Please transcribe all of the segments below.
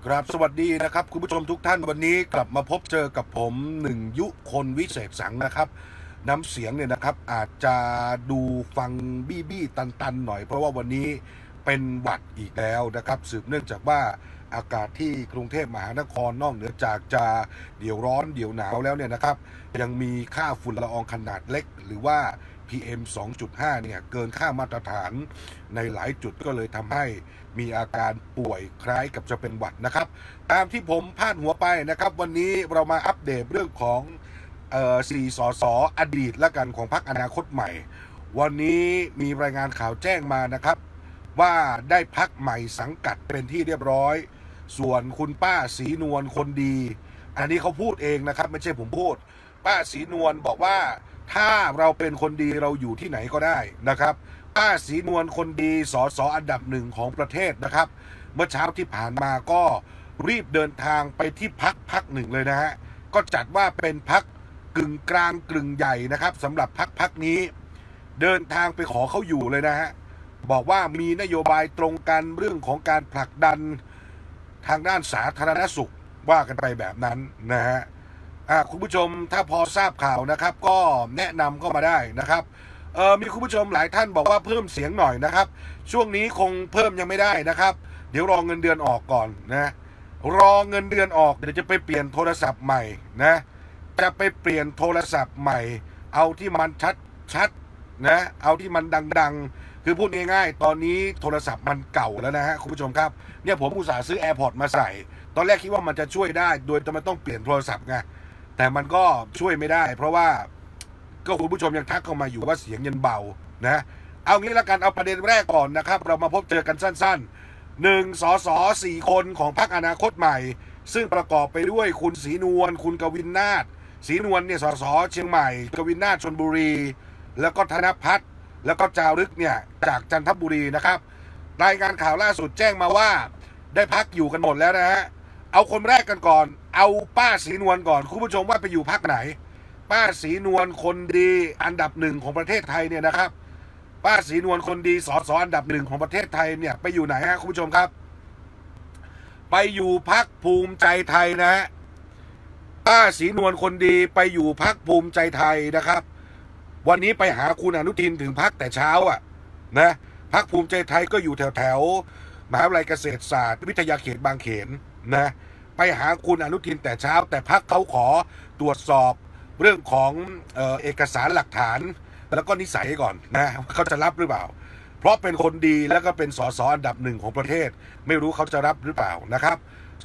ครับสวัสดีนะครับคุณผู้ชมทุกท่านวันนี้กลับมาพบเจอกับผมหนึ่งยุคนวิเศษสังนะครับน้ำเสียงเนี่ยนะครับอาจจะดูฟังบี้ตันหน่อยเพราะว่าวันนี้เป็นหวัดอีกแล้วนะครับสืบเนื่องจากว่าอากาศที่กรุงเทพมหานครนอกเหนือจากจะเดี๋ยวร้อนเดี๋ยวหนาวแล้วเนี่ยนะครับยังมีค่าฝุ่นละอองขนาดเล็กหรือว่า PM 2.5 เนี่ยเกินค่ามาตรฐานในหลายจุดก็เลยทำให้มีอาการป่วยคล้ายกับจะเป็นหวัดนะครับตามที่ผมพาดหัวไปนะครับวันนี้เรามาอัปเดตเรื่องของ4 สส.อดีตและกันของพรรคอนาคตใหม่วันนี้มีรายงานข่าวแจ้งมานะครับว่าได้พรรคใหม่สังกัดเป็นที่เรียบร้อยส่วนคุณป้าศรีนวลคนดีอันนี้เขาพูดเองนะครับไม่ใช่ผมพูดป้าศรีนวลบอกว่าถ้าเราเป็นคนดีเราอยู่ที่ไหนก็ได้นะครับป้าศรีนวลคนดีสสอันดับหนึ่งของประเทศนะครับเมื่อเช้าที่ผ่านมาก็รีบเดินทางไปที่พรรคหนึ่งเลยนะฮะก็จัดว่าเป็นพรรคกึ่งกลางกึ่งใหญ่นะครับสำหรับพรรคนี้เดินทางไปขอเขาอยู่เลยนะฮะบอกว่ามีนโยบายตรงกันเรื่องของการผลักดันทางด้านสาธารณสุขว่ากันไปแบบนั้นนะฮะคุณผู้ชมถ้าพอทราบข่าวนะครับก็แนะนำเข้ามาได้นะครับมีคุณผู้ชมหลายท่านบอกว่าเพิ่มเสียงหน่อยนะครับช่วงนี้คงเพิ่มยังไม่ได้นะครับเดี๋ยวรอเงินเดือนออกก่อนนะรอเงินเดือนออกเดี๋ยวจะไปเปลี่ยนโทรศัพท์ใหม่นะจะไปเปลี่ยนโทรศัพท์ใหม่เอาที่มันชัดนะเอาที่มันดังคือพูดง่ายๆตอนนี้โทรศัพท์มันเก่าแล้วนะฮะคุณผู้ชมครับเนี่ยผมอุตส่าห์ซื้อ AirPods มาใส่ตอนแรกคิดว่ามันจะช่วยได้โดยจะไม่ต้องเปลี่ยนโทรศัพท์ไงแต่มันก็ช่วยไม่ได้เพราะว่าก็คุณผู้ชมยังทักเข้ามาอยู่ว่าเสียงยังเบานะเอางี้ละกันเอาประเด็นแรกก่อนนะครับเรามาพบเจอกันสั้นๆ1 สส 4 คนของพรรคอนาคตใหม่ซึ่งประกอบไปด้วยคุณศรีนวลคุณกวินนาถศรีนวลเนี่ยสสเชียงใหม่กวินนาถชลบุรีแล้วก็ธนพัฒน์แล้วก็จารึกเนี่ยจากจันทบุรีนะครับรายงานข่าวล่าสุดแจ้งมาว่าได้พักอยู่กันหมดแล้วนะฮะเอาคนแรกกันก่อนเอาป้าศรีนวลก่อนคุณผู้ชมว่าไปอยู่พรรคไหนป้าศรีนวลคนดีอันดับหนึ่งของประเทศไทยเนี่ยนะครับป้าศรีนวลคนดีสสอันดับหนึ่งของประเทศไทยเนี่ยไปอยู่ไหนฮะคุณผู้ชมครับไปอยู่พรรคภูมิใจไทยนะฮะป้าศรีนวลคนดีไปอยู่พรรคภูมิใจไทยนะครับวันนี้ไปหาคุณอนุทินถึงพรรคแต่เช้าอ่ะนะพรรคภูมิใจไทยก็อยู่แถวมหาวิทยาลัยเกษตรศาสตร์วิทยาเขตบางเขนนะไปหาคุณอนุทินแต่เช้าแต่พรรคเขาขอตรวจสอบเรื่องของเอกสารหลักฐานแล้วก็นิสัยก่อนนะเขาจะรับหรือเปล่าเพราะเป็นคนดีแล้วก็เป็นสสอันดับหนึ่งของประเทศไม่รู้เขาจะรับหรือเปล่านะครับ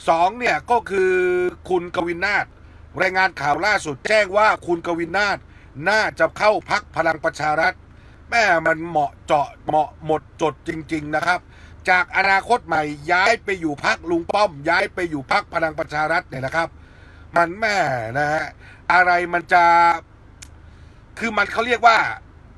2เนี่ยก็คือคุณกวินนาถรายงานข่าวล่าสุดแจ้งว่าคุณกวินนาถน่าจะเข้าพรรคพลังประชารัฐแม่มันเหมาะเจาะเหมาะหมดจดจริงๆนะครับจากอนาคตใหม่ย้ายไปอยู่พรรคลุงป้อมย้ายไปอยู่พรรคพลังประชารัฐเนี่ยนะครับมันแม่นะฮะอะไรมันจะคือมันเขาเรียกว่า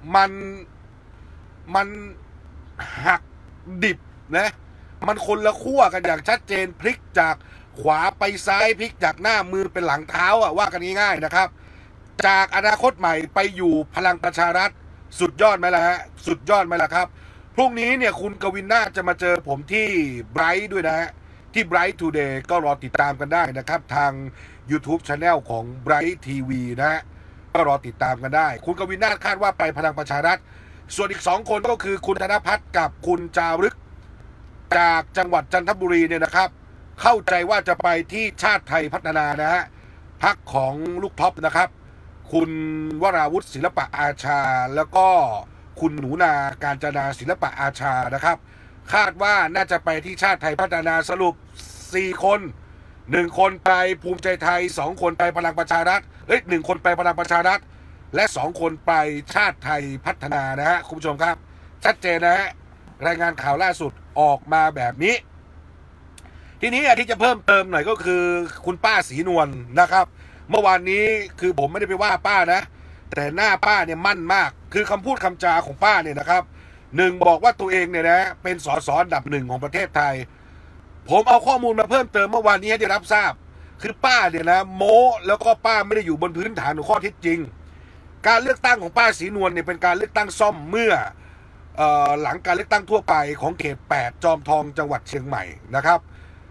มันหักดิบนะมันคนละขั้วกันอย่างชัดเจนพลิกจากขวาไปซ้ายพลิกจากหน้ามือเป็นหลังเท้าอ่ะว่ากันง่ายๆนะครับจากอนาคตใหม่ไปอยู่พลังประชารัฐสุดยอดไหมล่ะฮะสุดยอดไหมล่ะครับพรุ่งนี้เนี่ยคุณกวินนาถจะมาเจอผมที่ไบรท์ด้วยนะฮะที่ Bright Today ก็รอติดตามกันได้นะครับทาง YouTube Channel ของ Bright TV นะฮะก็รอติดตามกันได้คุณกวินนาถคาดว่าไปพลังประชารัฐส่วนอีก2คนก็คือคุณธนพัฒน์กับคุณจารึกจากจังหวัดจันทบุรีเนี่ยนะครับเข้าใจว่าจะไปที่ชาติไทยพัฒนานะฮะพรรคของลูกท็อปนะครับคุณวราวุฒิศิลปะอาชาแล้วก็คุณหนูนาการจนาศิลปะอาชานะครับคาดว่าน่าจะไปที่ชาติไทยพัฒนาสรุป4คน1คนไปภูมิใจไทย2คนไปพลังประชารัฐ1คนไปพลังประชารัฐและ2คนไปชาติไทยพัฒนานะฮะคุณผู้ชมครับชัดเจนนะฮะรายงานข่าวล่าสุดออกมาแบบนี้ทีนี้ที่จะเพิ่มเติมหน่อยก็คือคุณป้าศรีนวลนะครับเมื่อวานนี้คือผมไม่ได้ไปว่าป้านะแต่หน้าป้าเนี่ยมั่นมากคือคำพูดคำจาของป้าเนี่ยนะครับบอกว่าตัวเองเนี่ยนะเป็นสสอันดับ1ของประเทศไทยผมเอาข้อมูลมาเพิ่มเติมเมื่อวานนี้ให้ได้รับทราบคือป้าเนี่ยนะโม้แล้วก็ป้าไม่ได้อยู่บนพื้นฐานของข้อเท็จจริงการเลือกตั้งของป้าศรีนวลเนี่ยเป็นการเลือกตั้งซ่อมเมื่อหลังการเลือกตั้งทั่วไปของเขต8จอมทองจังหวัดเชียงใหม่นะครับ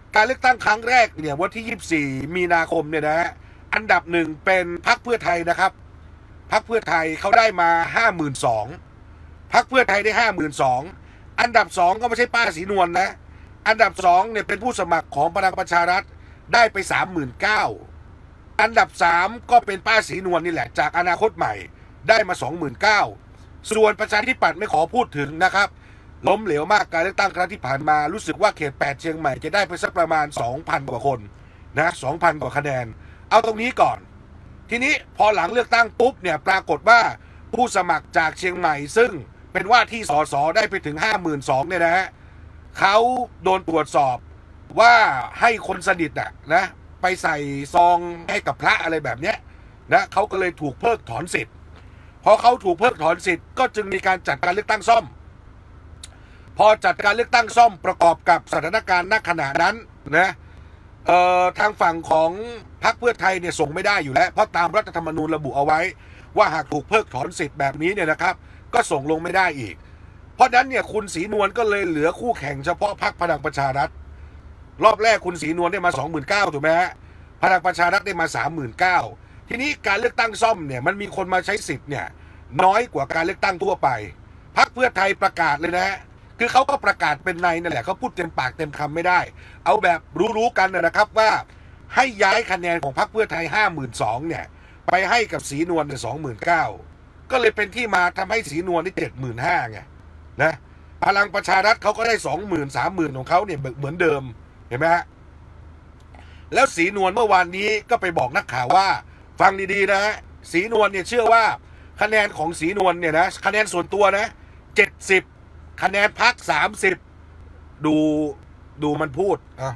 การเลือกตั้งครั้งแรกเนี่ยวันที่24มีนาคมเนี่ยนะฮะอันดับหนึ่งเป็นพรรคเพื่อไทยนะครับพรรคเพื่อไทยเขาได้มา52,000พรรคเพื่อไทยได้52,000อันดับ2ก็ไม่ใช่ป้าศรีนวลนะอันดับ2เนี่ยเป็นผู้สมัครของพลังประชารัฐได้ไป39,000อันดับ3ก็เป็นป้าศรีนวลนี่แหละจากอนาคตใหม่ได้มา29,000ส่วนประชาธิปัตย์ไม่ขอพูดถึงนะครับล้มเหลวมากการเลือกตั้งครั้งที่ผ่านมารู้สึกว่าเขต8เชียงใหม่จะได้ไปสักประมาณ 2,000 กว่าคนนะ 2,000 กว่าคะแนนเอาตรงนี้ก่อนทีนี้พอหลังเลือกตั้งปุ๊บเนี่ยปรากฏว่าผู้สมัครจากเชียงใหม่ซึ่งเป็นว่าที่สสได้ไปถึง 52,000เนี่ยนะฮะเขาโดนตรวจสอบว่าให้คนสนิทนะไปใส่ซองให้กับพระอะไรแบบเนี้ยนะเขาก็เลยถูกเพิกถอนสิทธิ์พอเขาถูกเพิกถอนสิทธิ์ก็จึงมีการจัดการเลือกตั้งซ่อมพอจัดการเลือกตั้งซ่อมประกอบกับสถานการณ์ณขณะนั้นนะทางฝั่งของพรรคเพื่อไทยเนี่ยส่งไม่ได้อยู่แล้วเพราะตามรัฐธรรมนูญระบุเอาไว้ว่าหากถูกเพิกถอนสิทธิ์แบบนี้เนี่ยนะครับก็ส่งลงไม่ได้อีกเพราะนั้นเนี่ยคุณศรีนวลก็เลยเหลือคู่แข่งเฉพาะพรรคพลังประชารัฐรอบแรกคุณศรีนวลได้มา 29,000 ถูกไหมฮะพลังประชารัฐได้มา 39,000ทีนี้การเลือกตั้งซ่อมเนี่ยมันมีคนมาใช้สิทธิ์เนี่ยน้อยกว่าการเลือกตั้งทั่วไปพรรคเพื่อไทยประกาศเลยนะฮะคือเขาก็ประกาศเป็นในนั่นแหละเขาพูดเต็มปากเต็มคำไม่ได้เอาแบบรู้ๆกันนะครับว่าให้ย้ายคะแนนของพรรคเพื่อไทย 52,000 เนี่ยไปให้กับศรีนวลเนี่ย 29,000 ก็เลยเป็นที่มาทำให้ศรีนวลได้ 75,000 ไงนะพลังประชารัฐเขาก็ได้ 20,000 30,000 ของเขาเนี่ยเหมือนเดิมเห็นไหมฮะแล้วศรีนวลเมื่อวานนี้ก็ไปบอกนักข่าวว่าฟังดีๆนะฮะศรีนวลเนี่ยเชื่อว่าคะแนนของศรีนวลเนี่ยนะคะแนนส่วนตัวนะ70คะแนนพรรค30ดูมันพูด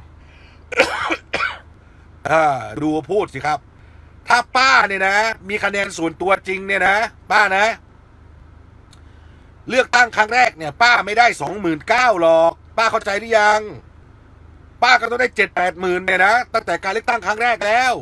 ดูพูดสิครับถ้าป้าเนี่ยนะมีคะแนนส่วนตัวจริงเนี่ยนะป้านะเลือกตั้งครั้งแรกเนี่ยป้าไม่ได้ 29,000 หรอกป้าเข้าใจหรือยังป้าก็ต้องได้ 7-8 หมื่นเนี่ยนะตั้งแต่การเลือกตั้งครั้งแรกแล้ว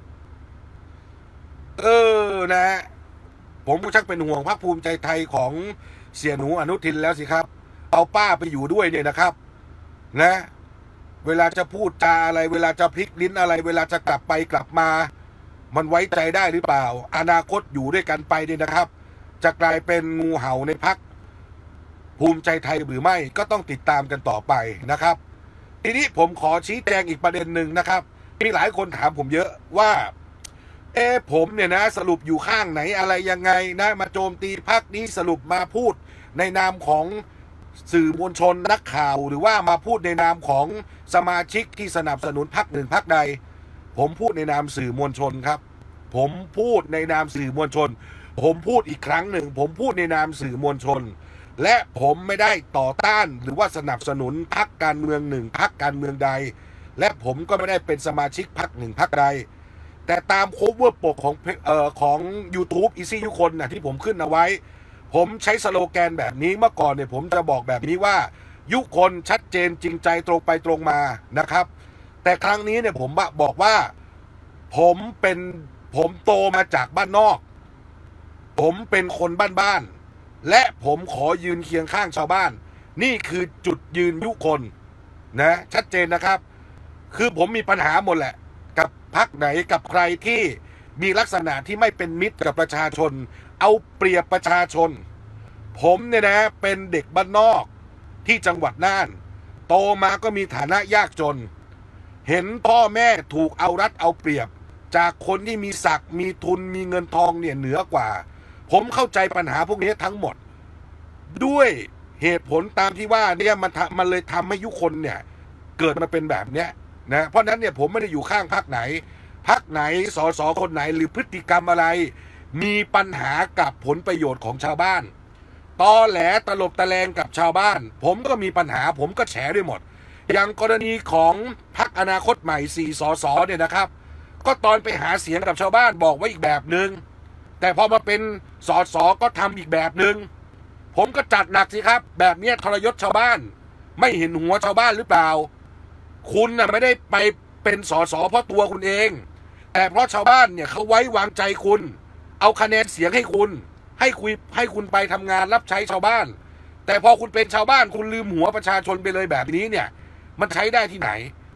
นะผมก็ชักเป็นห่วงพรรคภูมิใจไทยของเสี่ยหนูอนุทินแล้วสิครับเอาป้าไปอยู่ด้วยเนี่ยนะครับนะเวลาจะพูดจาอะไรเวลาจะพลิกลิ้นอะไรเวลาจะกลับไปกลับมามันไว้ใจได้หรือเปล่าอนาคตอยู่ด้วยกันไปเนี่ยนะครับจะกลายเป็นงูเห่าในพรรคภูมิใจไทยหรือไม่ก็ต้องติดตามกันต่อไปนะครับทีนี้ผมขอชี้แจงอีกประเด็นหนึ่งนะครับมีหลายคนถามผมเยอะว่าผมเนี่ยนะสรุปอยู่ข้างไหนอะไรยังไงนะมาโจมตีพรรคนี้สรุปมาพูดในนามของสื่อมวลชนนักข่าวหรือว่ามาพูดในนามของสมาชิกที่สนับสนุนพรรคหนึ่งพรรคใดผมพูดในนามสื่อมวลชนครับผมพูดในนามสื่อมวลชนผมพูดอีกครั้งหนึ่งผมพูดในนามสื่อมวลชนและผมไม่ได้ต่อต้านหรือว่าสนับสนุนพรรคการเมืองหนึ่งพรรคการเมืองใดและผมก็ไม่ได้เป็นสมาชิกพรรคหนึ่งพรรคใดแต่ตามโคเวอร์ปกของ YouTube อีซี่ยุคนนะที่ผมขึ้นเอาไว้ผมใช้สโลแกนแบบนี้เมื่อก่อนเนี่ยผมจะบอกแบบนี้ว่ายุคนชัดเจนจริงใจตรงไปตรงมานะครับแต่ครั้งนี้เนี่ยผมบอกว่าผมโตมาจากบ้านนอกผมเป็นคนบ้านๆและผมขอยืนเคียงข้างชาวบ้านนี่คือจุดยืนยุคนนะชัดเจนนะครับคือผมมีปัญหาหมดแหละกับพรรคไหนกับใครที่มีลักษณะที่ไม่เป็นมิตรกับประชาชนเอาเปรียบประชาชนผมเนี่ยนะเป็นเด็กบ้านนอกที่จังหวัดน่านโตมาก็มีฐานะยากจนเห็นพ่อแม่ถูกเอารัดเอาเปรียบจากคนที่มีศักดิ์มีทุนมีเงินทองเนี่ยเหนือกว่าผมเข้าใจปัญหาพวกนี้ทั้งหมดด้วยเหตุผลตามที่ว่าเนี่ยมันเลยทำให้ยุคนเนี่ยเกิดมาเป็นแบบเนี้ยนะเพราะนั้นเนี่ยผมไม่ได้อยู่ข้างพรรคไหนสสคนไหนหรือพฤติกรรมอะไรมีปัญหากับผลประโยชน์ของชาวบ้านตอแหลตลบตะแลงกับชาวบ้านผมก็มีปัญหาผมก็แฉด้วยหมดอย่างกรณีของพรรคอนาคตใหม่4 สสเนี่ยนะครับก็ตอนไปหาเสียงกับชาวบ้านบอกไว้อีกแบบหนึ่งแต่พอมาเป็นสสก็ทำอีกแบบหนึ่งผมก็จัดหนักสิครับแบบนี้ทรยศชาวบ้านไม่เห็นหัวชาวบ้านหรือเปล่าคุณน่ะไม่ได้ไปเป็นสสเพราะตัวคุณเองแต่เพราะชาวบ้านเนี่ยเขาไว้วางใจคุณเอาคะแนนเสียงให้คุณให้คุณไปทำงานรับใช้ชาวบ้านแต่พอคุณเป็นชาวบ้านคุณลืมหัวประชาชนไปเลยแบบนี้เนี่ยมันใช้ได้ที่ไหน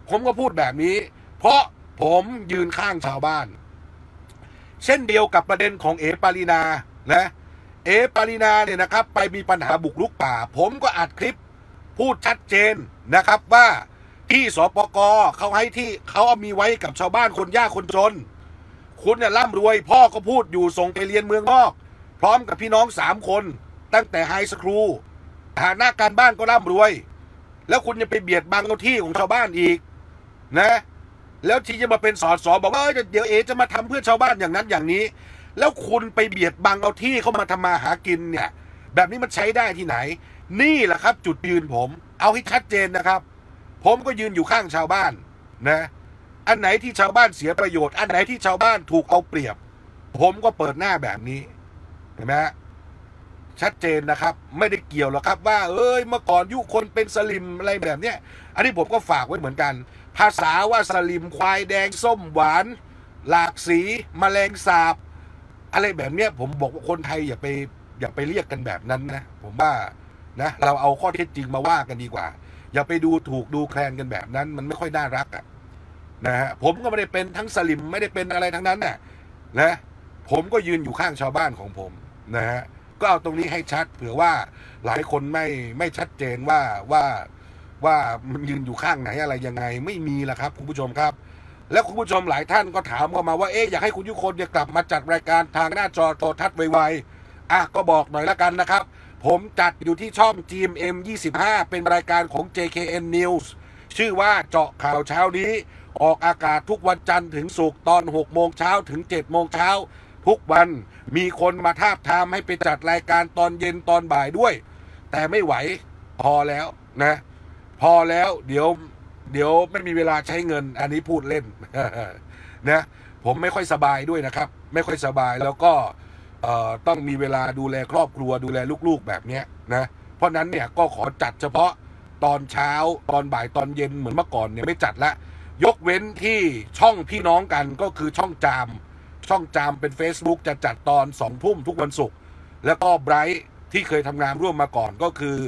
ผมก็พูดแบบนี้เพราะผมยืนข้างชาวบ้านเช่นเดียวกับประเด็นของเอปารีนานะเอปารีนาเนี่ยนะครับไปมีปัญหาบุกรุกป่าผมก็อัดคลิปพูดชัดเจนนะครับว่าที่สปก.เขาให้ที่เขาเอามีไว้กับชาวบ้านคนยากคนจนคุณเนี่ยร่ำรวยพ่อก็พูดอยู่ส่งไปเรียนเมืองนอกพร้อมกับพี่น้อง3 คนตั้งแต่ไฮสคูลฐานะการบ้านก็ร่ำรวยแล้วคุณจะไปเบียดบังเอาที่ของชาวบ้านอีกนะแล้วที่จะมาเป็นสสบอกว่าเดี๋ยวจะมาทำเพื่อชาวบ้านอย่างนั้นอย่างนี้แล้วคุณไปเบียดบังเอาที่เขามาทำมาหากินเนี่ยแบบนี้มันใช้ได้ที่ไหนนี่แหละครับจุดยืนผมเอาให้ชัดเจนนะครับผมก็ยืนอยู่ข้างชาวบ้านนะอันไหนที่ชาวบ้านเสียประโยชน์อันไหนที่ชาวบ้านถูกเอาเปรียบผมก็เปิดหน้าแบบนี้เห็นไหมชัดเจนนะครับไม่ได้เกี่ยวหรอกครับว่าเมื่อก่อนยุคนเป็นสลิมอะไรแบบเนี้ยอันนี้ผมก็ฝากไว้เหมือนกันภาษาว่าสลิมควายแดงส้มหวานหลากสีแมลงสาบอะไรแบบเนี้ยผมบอกว่าคนไทยอย่าไปเรียกกันแบบนั้นนะผมว่านะเราเอาข้อเท็จจริงมาว่ากันดีกว่าอย่าไปดูถูกดูแคลนกันแบบนั้นมันไม่ค่อยน่ารักนะฮะผมก็ไม่ได้เป็นทั้งสลิมไม่ได้เป็นอะไรทั้งนั้นนะผมก็ยืนอยู่ข้างชาวบ้านของผมนะฮะก็เอาตรงนี้ให้ชัดเผื่อว่าหลายคนไม่ชัดเจนว่ามันยืนอยู่ข้างไหนอะไรยังไงไม่มีละครับคุณผู้ชมครับแล้วคุณผู้ชมหลายท่านก็ถามเข้ามาว่าอยากให้คุณยุคนกลับมาจัดรายการทางหน้าจอโทรทัศน์ไวๆก็บอกหน่อยละกันนะครับผมจัดอยู่ที่ช่อง GMM 25เป็นรายการของ JKN News ชื่อว่าเจาะข่าวเช้านี้ออกอากาศทุกวันจันทร์ถึงศุกร์ตอน 6 โมงเช้าถึง 7 โมงเช้าทุกวันมีคนมาทาบทามให้ไปจัดรายการตอนเย็นตอนบ่ายด้วยแต่ไม่ไหวพอแล้วนะพอแล้วเดี๋ยวไม่มีเวลาใช้เงินอันนี้พูดเล่น นะผมไม่ค่อยสบายด้วยนะครับไม่ค่อยสบายแล้วก็ต้องมีเวลาดูแลครอบครัวดูแลลูกๆแบบนี้นะเพราะนั้นเนี่ยก็ขอจัดเฉพาะตอนเช้าตอนบ่ายตอนเย็นเหมือนเมื่อก่อนเนี่ยไม่จัดละยกเว้นที่ช่องพี่น้องกันก็คือช่องจามเป็น Facebook จะจัดตอน 2 ทุ่มทุกวันศุกร์แล้วก็ไบรท์ที่เคยทำงานร่วมมาก่อนก็คือ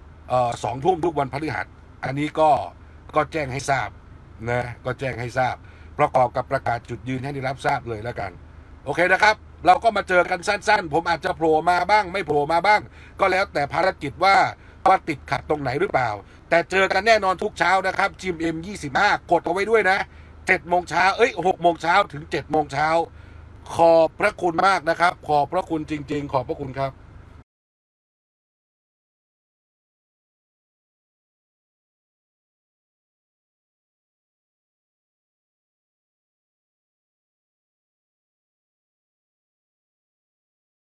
2 ทุ่มทุกวันพฤหัสอันนี้ก็แจ้งให้ทราบนะก็แจ้งให้ทราบประกอบกับประกาศจุดยืนให้ได้รับทราบเลยแล้วกันโอเคนะครับเราก็มาเจอกันสั้นๆผมอาจจะโผล่มาบ้างไม่โผล่มาบ้างก็แล้วแต่ภารกิจว่าติดขัดตรงไหนหรือเปล่าแต่เจอกันแน่นอนทุกเช้านะครับ GMM 25กดเอาไว้ด้วยนะ7 โมงเช้า6 โมงเช้าถึง 7 โมงเช้าขอบพระคุณมากนะครับขอบพระคุณจริงๆขอบพระคุณครับ